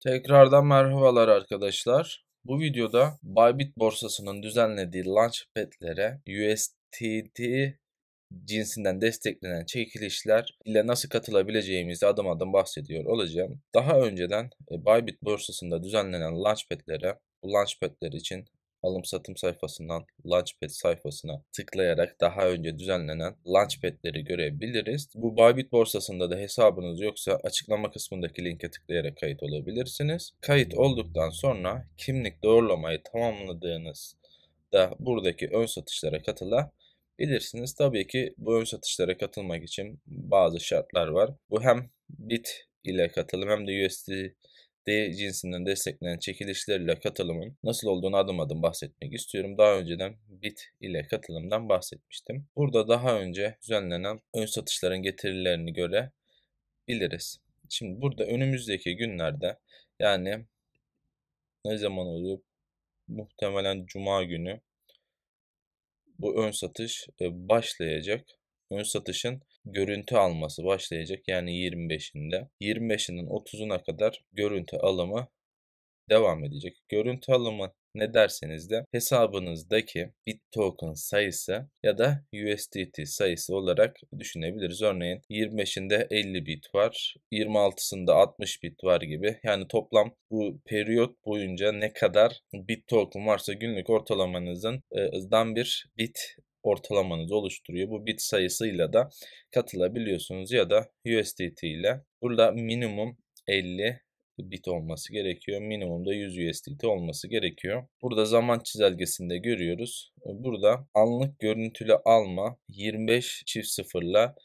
Tekrardan merhabalar arkadaşlar. Bu videoda Bybit borsasının düzenlediği launchpad'lere USDT cinsinden desteklenen çekilişler ile nasıl katılabileceğimizi adım adım bahsediyor olacağım. Daha önceden Bybit borsasında düzenlenen launchpad'lere, bu launchpad'ler için alım satım sayfasından Launchpad sayfasına tıklayarak daha önce düzenlenen Launchpad'leri görebiliriz. Bu Bybit borsasında da hesabınız yoksa açıklama kısmındaki linke tıklayarak kayıt olabilirsiniz. Kayıt olduktan sonra kimlik doğrulamayı tamamladığınızda buradaki ön satışlara katılabilirsiniz. Tabii ki bu ön satışlara katılmak için bazı şartlar var. Bu hem Bit ile katılım hem de USD cinsinden desteklenen çekilişlerle katılımın nasıl olduğunu adım adım bahsetmek istiyorum. Daha önceden Bit ile katılımdan bahsetmiştim. Burada daha önce düzenlenen ön satışların getirilerini görebiliriz. Şimdi burada önümüzdeki günlerde, yani ne zaman oluyor? Muhtemelen Cuma günü bu ön satış başlayacak. Ön satışın görüntü alması başlayacak. Yani 25'inde. 25'inin 30'una kadar görüntü alımı devam edecek. Görüntü alımı ne derseniz de hesabınızdaki BitToken sayısı ya da USDT sayısı olarak düşünebiliriz. Örneğin 25'inde 50 bit var, 26'sında 60 bit var gibi. Yani toplam bu periyot boyunca ne kadar BitToken varsa günlük ortalamanızın bir bit ortalamanızı oluşturuyor. Bu bit sayısıyla da katılabiliyorsunuz ya da USDT ile. Burada minimum 50 bit olması gerekiyor. Minimumda 100 USDT olması gerekiyor. Burada zaman çizelgesinde görüyoruz. Burada anlık görüntülü alma 25.00 ile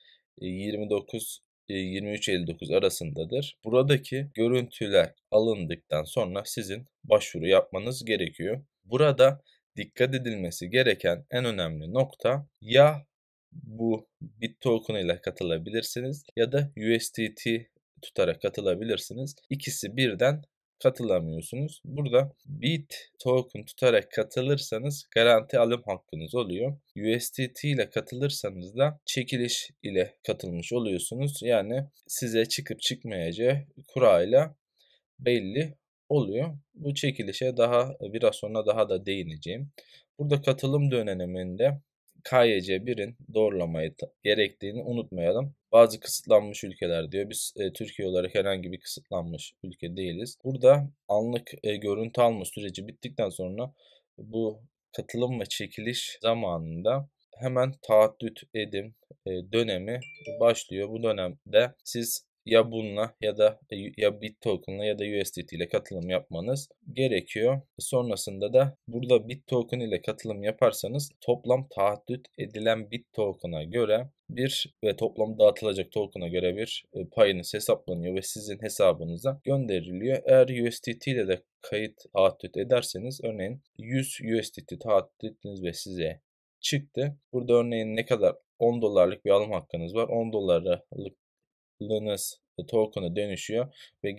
29 23.59 arasındadır. Buradaki görüntüler alındıktan sonra sizin başvuru yapmanız gerekiyor. Burada dikkat edilmesi gereken en önemli nokta, ya bu BitToken ile katılabilirsiniz ya da USDT tutarak katılabilirsiniz. İkisi birden katılamıyorsunuz. Burada BitToken tutarak katılırsanız garanti alım hakkınız oluyor. USDT ile katılırsanız da çekiliş ile katılmış oluyorsunuz. Yani size çıkıp çıkmayacağı kurayla belli oluyor. Bu çekilişe biraz sonra daha da değineceğim. Burada katılım döneminde KYC 1'in doğrulamayı gerektiğini unutmayalım. Bazı kısıtlanmış ülkeler diyor. Biz Türkiye olarak herhangi bir kısıtlanmış ülke değiliz. Burada anlık görüntü alma süreci bittikten sonra bu katılım ve çekiliş zamanında hemen taahhüt edim dönemi başlıyor. Bu dönemde siz ya bununla ya da ya BitToken'la ya da USDT ile katılım yapmanız gerekiyor. Sonrasında da burada BitToken ile katılım yaparsanız toplam taahhüt edilen BitToken'a göre ve toplam dağıtılacak token'a göre bir payınız hesaplanıyor ve sizin hesabınıza gönderiliyor. Eğer USDT ile de taahhüt ederseniz, örneğin 100 USDT taahhüt ettiniz ve size çıktı. Burada örneğin ne kadar 10 dolarlık bir alım hakkınız var. 10 dolarlık Lunas token'a dönüşüyor ve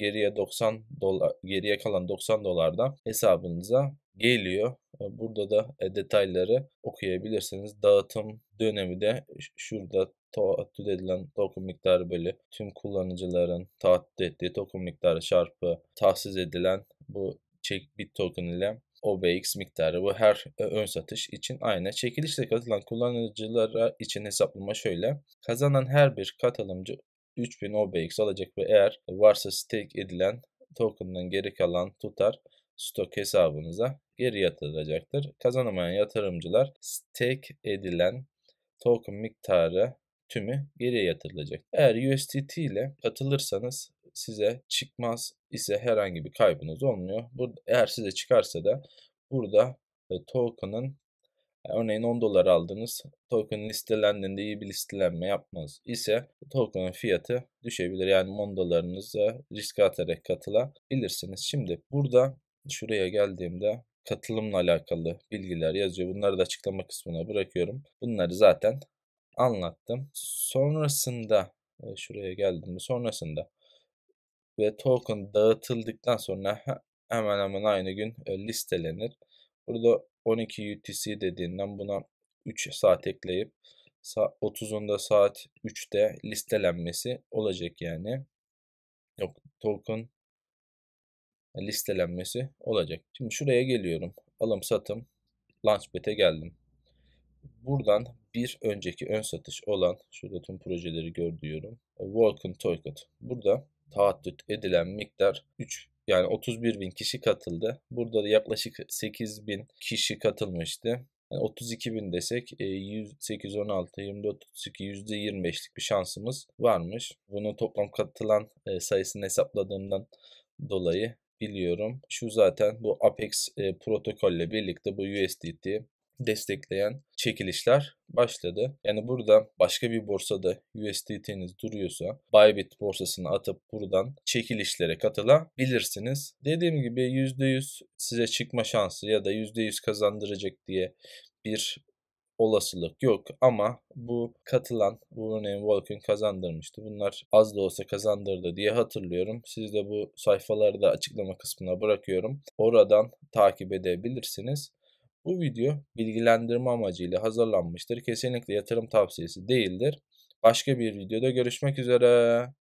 geriye kalan 90 dolar da hesabınıza geliyor. Burada da detayları okuyabilirsiniz. Dağıtım dönemi de şurada taahhüt edilen token miktarı bölü tüm kullanıcıların taahhüt ettiği token miktarı çarpı tahsis edilen bu bit token ile OBX miktarı. Bu her ön satış için aynı. Çekilişle katılan kullanıcılara için hesaplama şöyle. Kazanan her bir katılımcı 3000 OBX alacak ve eğer varsa stake edilen token'ın geri kalan tutar stok hesabınıza geri yatırılacaktır. Kazanamayan yatırımcılar stake edilen token miktarı tümü geriye yatırılacak. Eğer USDT ile katılırsanız size çıkmaz ise herhangi bir kaybınız olmuyor. Eğer size çıkarsa da burada token'ın, örneğin 10 dolar aldınız. Token listelendiğinde iyi bir listelenme yapmaz ise token'ın fiyatı düşebilir. Yani 10 dolarınıza riske atarak katılabilirsiniz. Şimdi burada şuraya geldiğimde katılımla alakalı bilgiler yazıyor. Bunları da açıklama kısmına bırakıyorum. Bunları zaten anlattım. Sonrasında şuraya geldiğimde sonrasında ve token dağıtıldıktan sonra hemen hemen aynı gün listelenir. Burada 12 UTC dediğinden buna 3 saat ekleyip 30'unda saat 3'te listelenmesi olacak yani. Yok, token listelenmesi olacak. Şimdi şuraya geliyorum. Alım satım Launchpad'e geldim. Buradan bir önceki ön satış olan, şurada tüm projeleri gör diyorum. Vulcan Toycat. Burada taahhüt edilen miktar 3, yani 31.000 kişi katıldı. Burada da yaklaşık 8.000 kişi katılmıştı. Yani 32.000 desek 816, 24, 32, %25'lik bir şansımız varmış. Bunu toplam katılan sayısını hesapladığımdan dolayı biliyorum. Şu zaten bu Apex protokolle birlikte bu USDT destekleyen çekilişler başladı. Yani burada başka bir borsada USDT'niz duruyorsa Bybit borsasına atıp buradan çekilişlere katılabilirsiniz. Dediğim gibi %100 size çıkma şansı ya da %100 kazandıracak diye bir olasılık yok ama bu katılan, bu örneğin Vulcan kazandırmıştı. Bunlar az da olsa kazandırdı diye hatırlıyorum. Siz de bu sayfaları da açıklama kısmına bırakıyorum. Oradan takip edebilirsiniz. Bu video bilgilendirme amacıyla hazırlanmıştır. Kesinlikle yatırım tavsiyesi değildir. Başka bir videoda görüşmek üzere.